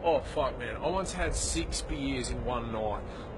Oh fuck, man! I once had 6 beers in one night.